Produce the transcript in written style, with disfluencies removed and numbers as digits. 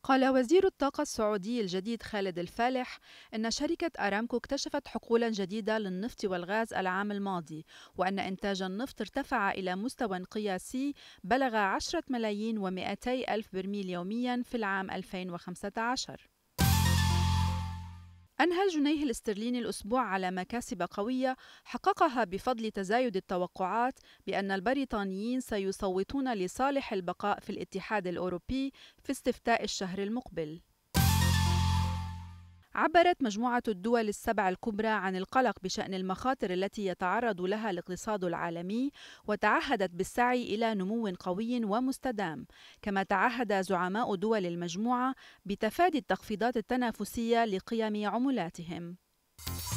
قال وزير الطاقة السعودي الجديد خالد الفالح إن شركة أرامكو اكتشفت حقولا جديدة للنفط والغاز العام الماضي، وأن إنتاج النفط ارتفع إلى مستوى قياسي بلغ 10 ملايين و200 ألف برميل يوميا في العام 2015. أنهى الجنيه الاسترليني الأسبوع على مكاسب قوية حققها بفضل تزايد التوقعات بأن البريطانيين سيصوتون لصالح البقاء في الاتحاد الأوروبي في استفتاء الشهر المقبل. عبرت مجموعة الدول السبع الكبرى عن القلق بشأن المخاطر التي يتعرض لها الاقتصاد العالمي، وتعهدت بالسعي إلى نمو قوي ومستدام، كما تعهد زعماء دول المجموعة بتفادي التخفيضات التنافسية لقيم عملاتهم.